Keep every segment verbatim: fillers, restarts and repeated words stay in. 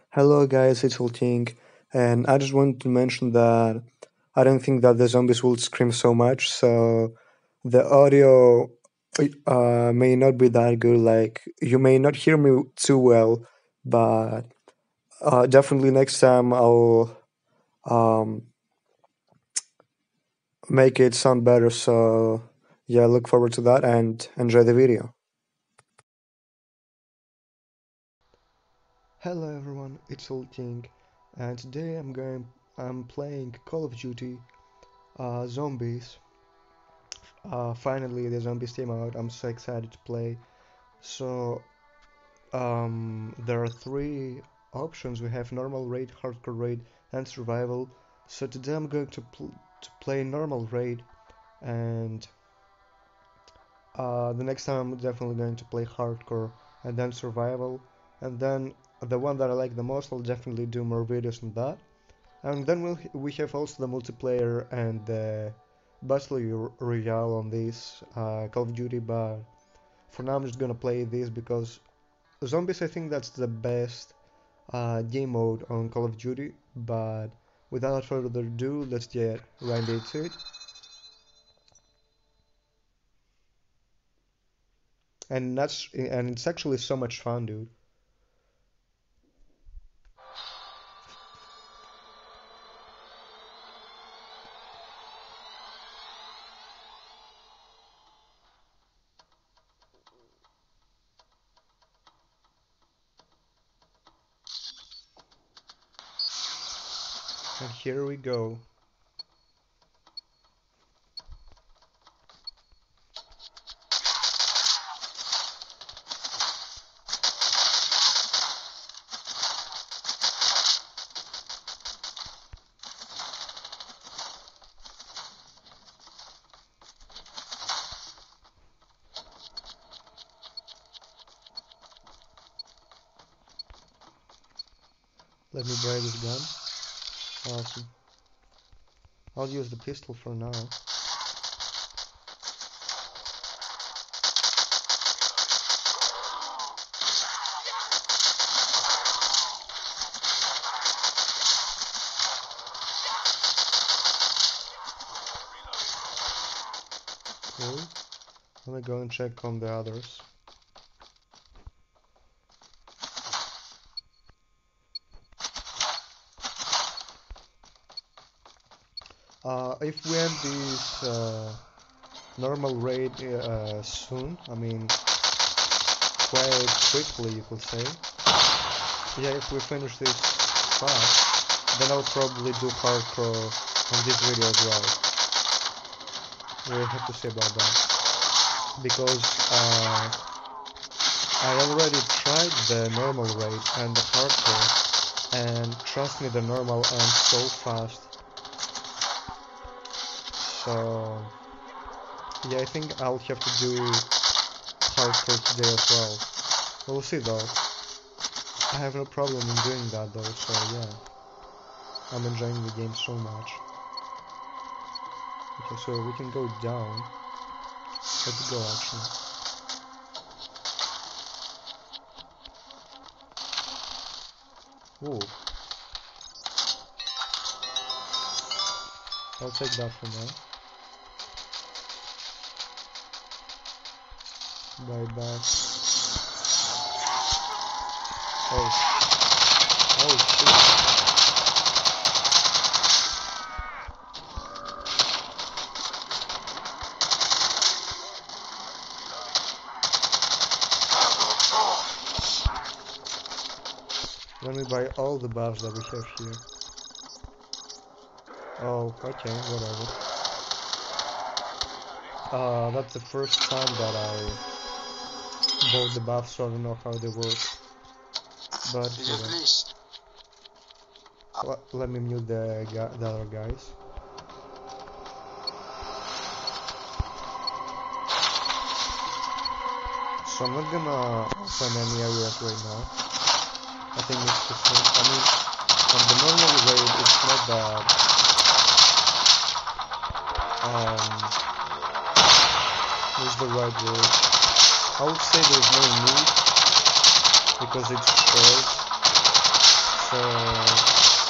Hello guys, it's Ulting, and I just wanted to mention that I don't think that the zombies will scream so much, so the audio uh, may not be that good. Like, you may not hear me too well, but uh, definitely next time I'll um, make it sound better. So yeah, look forward to that and enjoy the video. Hello everyone, it's Ulting, and today I'm going I'm playing Call of Duty uh, Zombies. Uh, finally, the zombies came out. I'm so excited to play. So, um, there are three options. We have normal raid, hardcore raid, and survival. So today I'm going to pl to play normal raid, and uh, the next time I'm definitely going to play hardcore and then survival, and then the one that I like the most, I'll definitely do more videos on that. And then we'll we have also the multiplayer and the Battle Royale on this uh, Call of Duty, but for now I'm just gonna play this because zombies, I think that's the best uh, game mode on Call of Duty. But without further ado, let's get right into it. And that's and it's actually so much fun, dude. And here we go. Let me buy this gun. Awesome. I'll use the pistol for now. Cool. Let me go and check on the others. Uh, if we end this uh, normal raid uh, soon, I mean quite quickly you could say, yeah, if we finish this fast, then I'll probably do hardcore on this video as well. What do you have to say about that? Because uh, I already tried the normal raid and the hardcore, and trust me, the normal ends so fast. So yeah, I think I'll have to do hardcore today as well. We'll see though. I have no problem in doing that though, so yeah. I'm enjoying the game so much. Okay, so we can go down. Let's go actually. Whoa. I'll take that for now. Bye bye. Oh. Oh shit. Let me buy all the buffs that we have here. Oh, okay, whatever. Uh, that's the first time that I bought the buffs, so I don't know how they work. But uh, let, let me mute the, the other guys. So I'm not gonna open any areas right now. I think it's the same. I mean, on the normal raid, it's not that. Um, what's the right word? I would say there's no need because it's short. uh,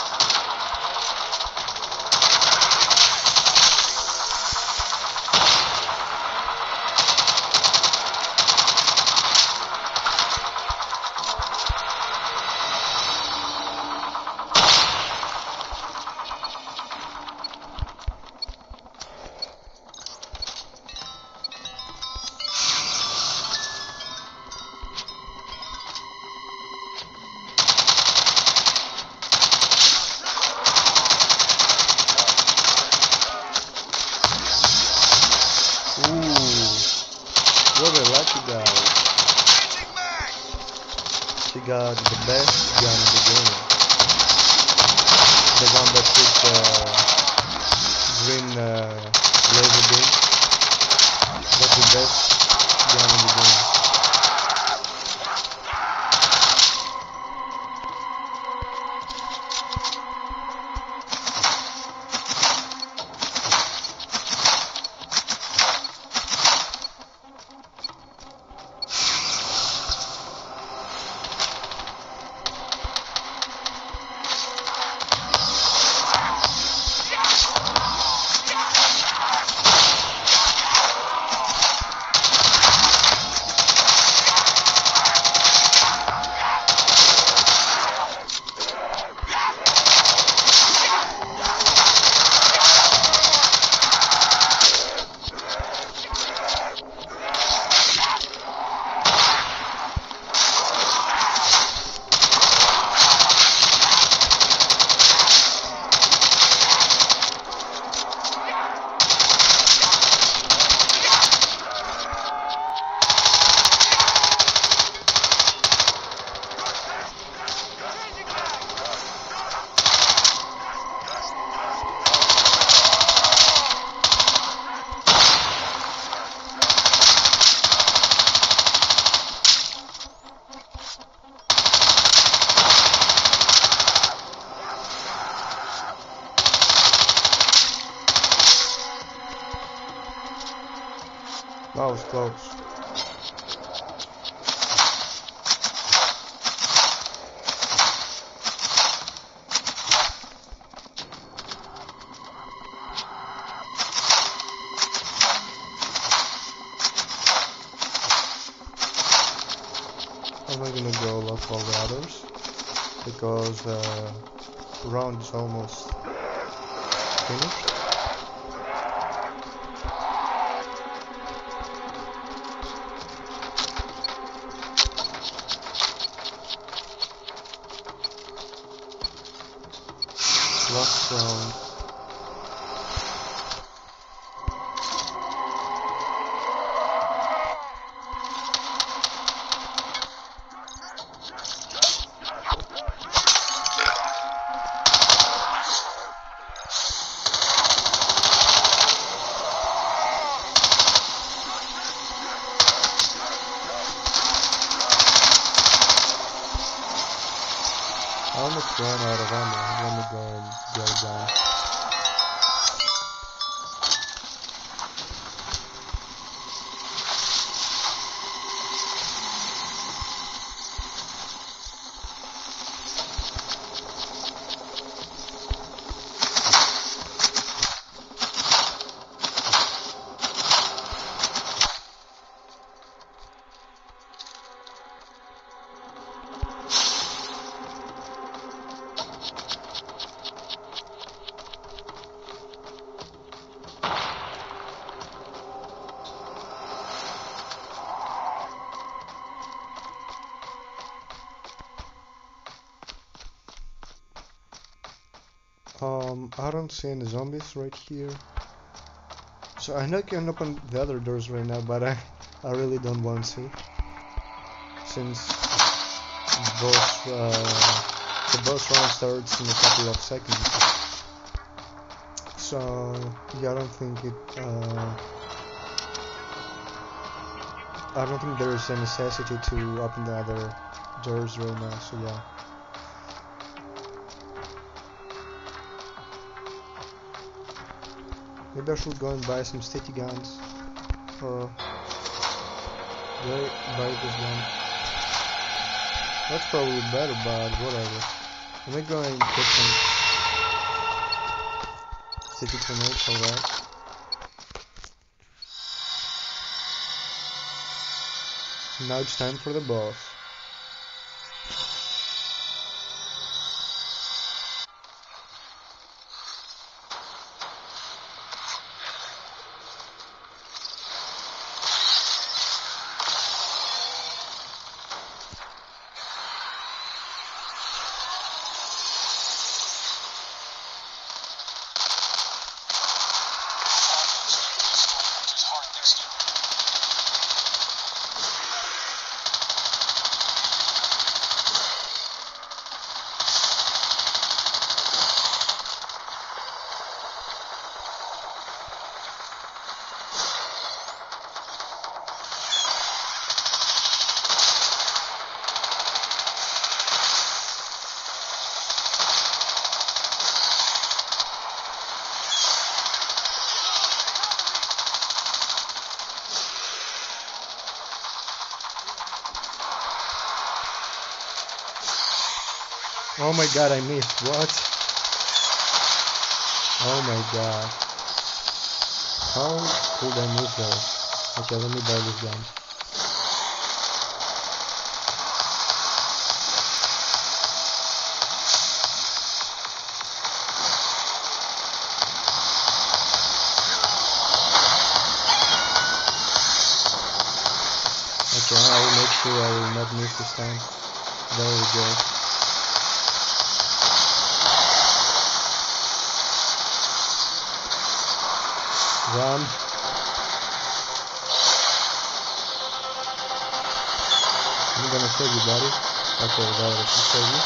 what a lucky guy. She got the best gun in the game. The one that shoots uh, green uh, laser beam. That's the best gun in the game. That was close. I'm not gonna go look all the others because the round is almost finished. Last round. I almost ran out of ammo. Let me go and go down. Um, I don't see any zombies right here. So I know I can open the other doors right now, but I, I really don't want to. Since both, uh, the boss round starts in a couple of seconds. So, yeah, I don't think it, uh, I don't think there is a necessity to open the other doors right now, so yeah. Maybe I should go and buy some sticky guns, or buy, buy this gun. That's probably better, but whatever. Let me go and get some city grenades, alright. Now it's time for the boss. Oh my god, I missed. What? Oh my god. How could I miss that? Okay, let me buy this gun. Okay, I will make sure I will not miss this time. Very good. Run. I'm gonna save you, buddy. Okay, that will save you.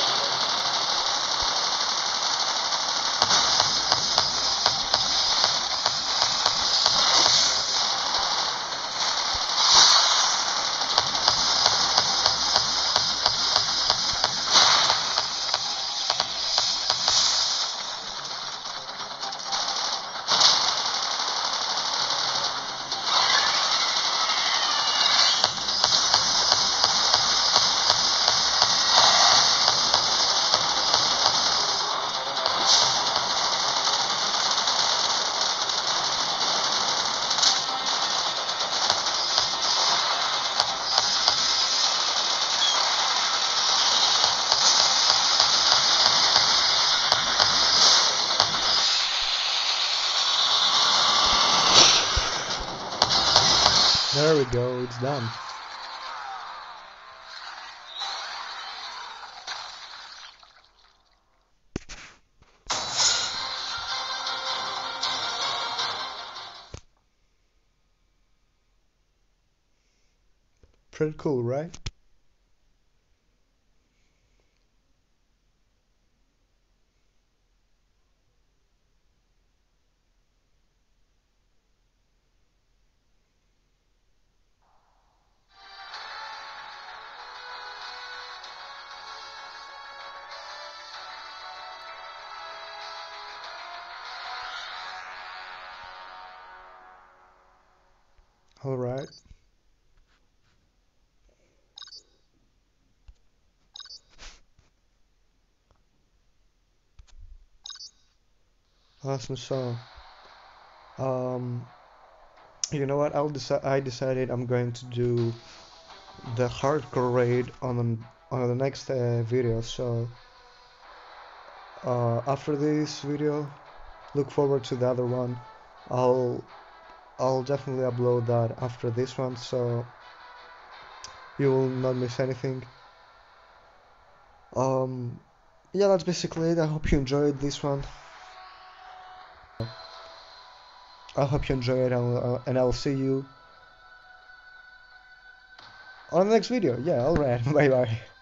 There we go, it's done. Pretty cool, right? Alright. Awesome. So, um, you know what? I'll decide. I decided I'm going to do the hardcore raid on on the next uh, video. So, uh, after this video, look forward to the other one. I'll I'll definitely upload that after this one, so you will not miss anything. Um, yeah, that's basically it. I hope you enjoyed this one. I hope you enjoy it, and, uh, and I'll see you on the next video. Yeah, alright, bye bye.